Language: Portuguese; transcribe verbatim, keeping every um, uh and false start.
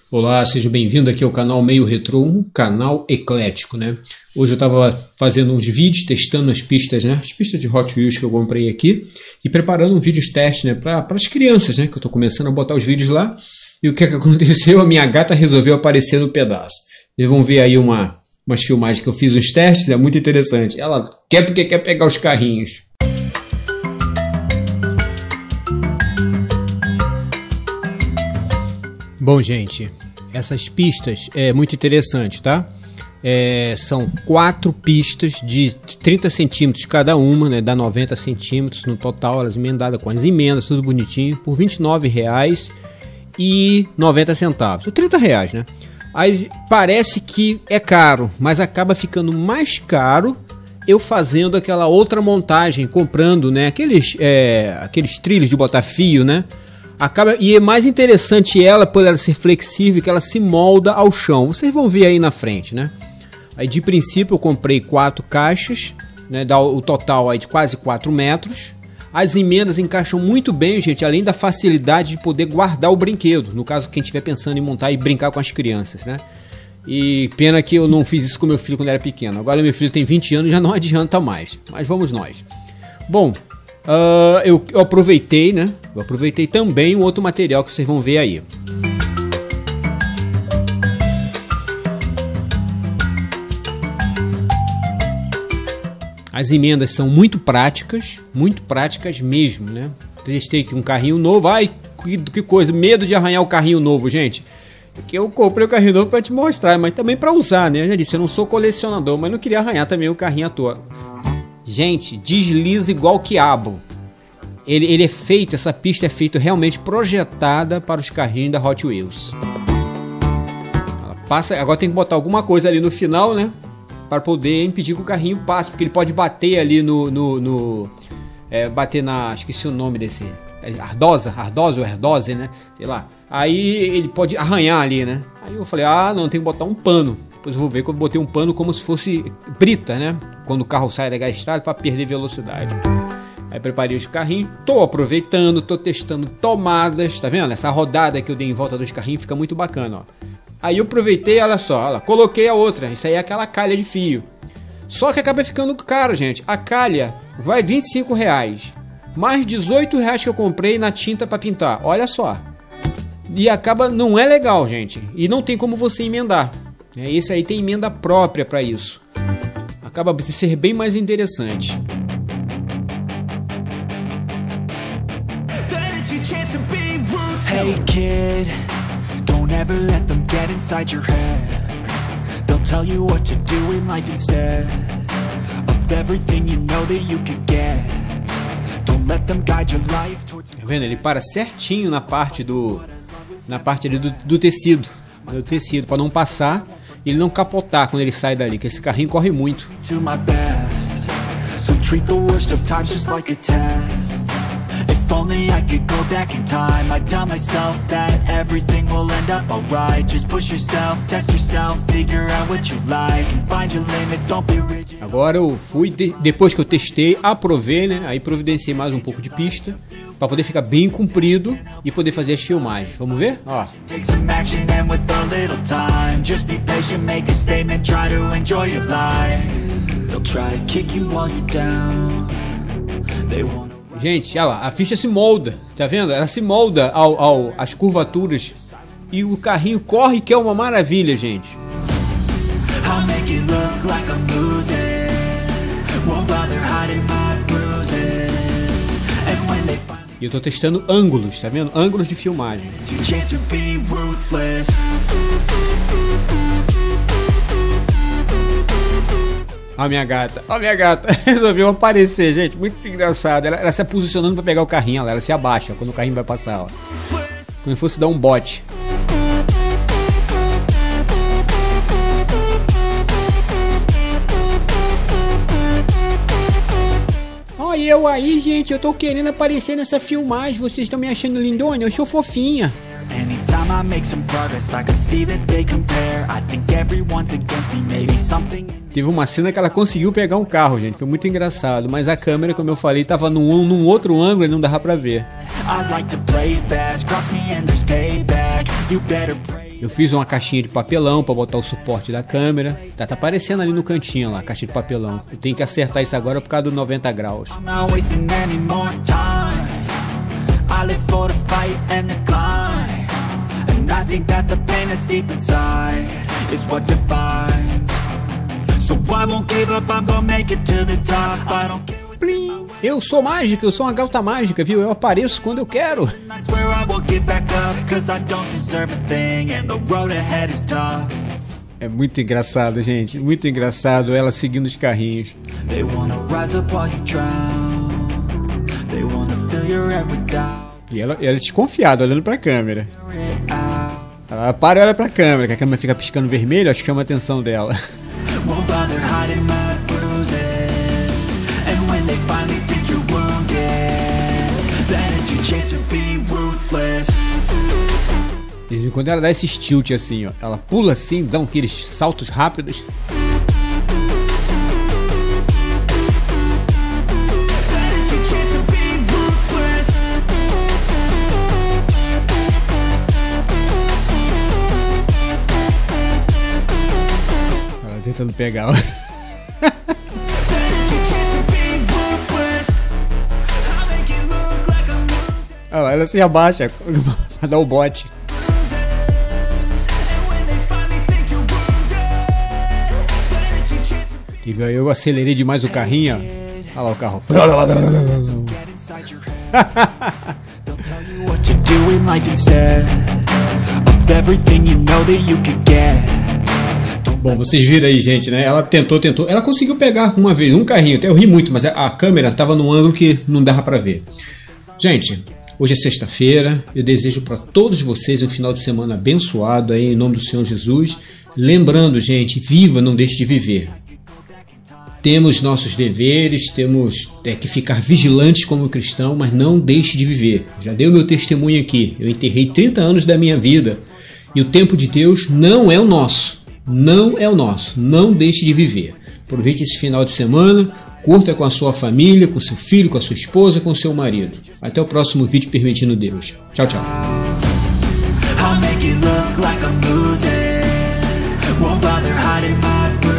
Olá, seja bem-vindo aqui ao canal Meio Retrô, um canal eclético, né? Hoje eu estava fazendo uns vídeos, testando as pistas, né? As pistas de Hot Wheels que eu comprei aqui e preparando um vídeo teste, né? Para as crianças, né? Que eu estou começando a botar os vídeos lá. E o que é que aconteceu? A minha gata resolveu aparecer no pedaço. Vocês vão ver aí uma, umas filmagens que eu fiz, uns testes, é muito interessante. Ela quer porque quer pegar os carrinhos. Bom, gente, essas pistas é muito interessante, tá? É, são quatro pistas de trinta centímetros cada uma, né? Dá noventa centímetros no total, elas emendadas com as emendas, tudo bonitinho, por vinte e nove reais e noventa centavos, trinta reais, né? Aí parece que é caro, mas acaba ficando mais caro eu fazendo aquela outra montagem, comprando, né? Aqueles, é, aqueles trilhos de botar fio, né? Acaba, e é mais interessante ela, por ela ser flexível, que ela se molda ao chão. Vocês vão ver aí na frente, né? Aí de princípio eu comprei quatro caixas, né? Dá o total aí de quase quatro metros. As emendas encaixam muito bem, gente, além da facilidade de poder guardar o brinquedo. No caso, quem estiver pensando em montar e brincar com as crianças, né? E pena que eu não fiz isso com meu filho quando era pequeno. Agora meu filho tem vinte anos e já não adianta mais. Mas vamos nós. Bom... Uh, eu, eu aproveitei, né? Eu aproveitei também um outro material que vocês vão ver aí. As emendas são muito práticas, muito práticas mesmo, né? Testei aqui um carrinho novo, ai, que, que coisa, medo de arranhar o carrinho novo, gente. Que eu comprei o carrinho novo para te mostrar, mas também para usar, né? Eu já disse, eu não sou colecionador, mas não queria arranhar também o carrinho à toa. Gente, desliza igual quiabo. Ele, ele é feito, essa pista é feita realmente projetada para os carrinhos da Hot Wheels. Ela passa, agora tem que botar alguma coisa ali no final, né? Para poder impedir que o carrinho passe, porque ele pode bater ali no... no, no é, bater na... esqueci o nome desse... Ardosa, ardosa ou ardose, né? Sei lá. Aí ele pode arranhar ali, né? Aí eu falei, ah, não, tem que botar um pano. Depois eu vou ver quando eu botei um pano como se fosse brita, né? Quando o carro sai da estrada para perder velocidade. Aí preparei os carrinhos, tô aproveitando, tô testando tomadas, tá vendo? Essa rodada que eu dei em volta dos carrinhos fica muito bacana, ó. Aí eu aproveitei, olha só, olha, coloquei a outra, isso aí é aquela calha de fio. Só que acaba ficando caro, gente. A calha vai vinte e cinco reais, mais dezoito reais que eu comprei na tinta para pintar, olha só. E acaba, não é legal, gente, e não tem como você emendar. Esse aí tem emenda própria para isso. Acaba por ser bem mais interessante. Hey kid, don't ever let them get inside your head. They'll tell you what to do in life instead of everything you know that you could get. Don't let them guide your life towards... Tá vendo? Ele para certinho na parte do na parte ali do, do tecido, do tecido para não passar. Ele não capotar quando ele sai dali, que esse carrinho corre muito. Agora eu fui, depois que eu testei, aprovei, né? Aí providenciei mais um pouco de pista para poder ficar bem comprido e poder fazer as filmagens. Vamos ver? Ó. Gente, olha lá, a ficha se molda, tá vendo? Ela se molda ao, ao, às curvaturas e o carrinho corre, que é uma maravilha, gente. E eu tô testando ângulos, tá vendo? Ângulos de filmagem. Ó a minha gata, ó a minha gata. Resolveu aparecer, gente. Muito engraçado. Ela, ela se posicionando pra pegar o carrinho, ela, ela se abaixa quando o carrinho vai passar, ó. Como se fosse dar um bote. Olha eu aí, gente, eu tô querendo aparecer nessa filmagem. Vocês estão me achando lindona? Eu sou fofinha. Teve uma cena que ela conseguiu pegar um carro, gente. Foi muito engraçado. Mas a câmera, como eu falei, tava num, num outro ângulo e não dava pra ver. Eu fiz uma caixinha de papelão para botar o suporte da câmera. Tá, tá aparecendo ali no cantinho lá, a caixa de papelão. Eu tenho que acertar isso agora por causa do noventa graus. Plim. Eu sou mágica, eu sou uma gauta mágica, viu? Eu apareço quando eu quero. É muito engraçado, gente. Muito engraçado ela seguindo os carrinhos. E ela, ela é desconfiada, olhando pra câmera. Ela para e olha pra câmera, que a câmera fica piscando vermelho, acho que chama a atenção dela. De vez em quando ela dá esse tilt assim, ó. Ela pula assim, dá aqueles saltos rápidos. Ela tentando pegar. Olha lá, ela se abaixa pra dar o bote. E eu acelerei demais o carrinho, ó. Olha lá o carro. Bom, vocês viram aí, gente, né? Ela tentou, tentou. Ela conseguiu pegar uma vez um carrinho. Até eu ri muito, mas a câmera tava num ângulo que não dava pra ver. Gente, hoje é sexta-feira. Eu desejo para todos vocês um final de semana abençoado aí, em nome do Senhor Jesus. Lembrando, gente, viva, não deixe de viver. Temos nossos deveres, temos é, que ficar vigilantes como cristão, mas não deixe de viver. Já dei o meu testemunho aqui. Eu enterrei trinta anos da minha vida e o tempo de Deus não é o nosso. Não é o nosso. Não deixe de viver. Aproveite esse final de semana, curta com a sua família, com seu filho, com a sua esposa, com seu marido. Até o próximo vídeo, permitindo Deus. Tchau, tchau. I'll make it look like I'm losing. Won't bother hiding my bruises.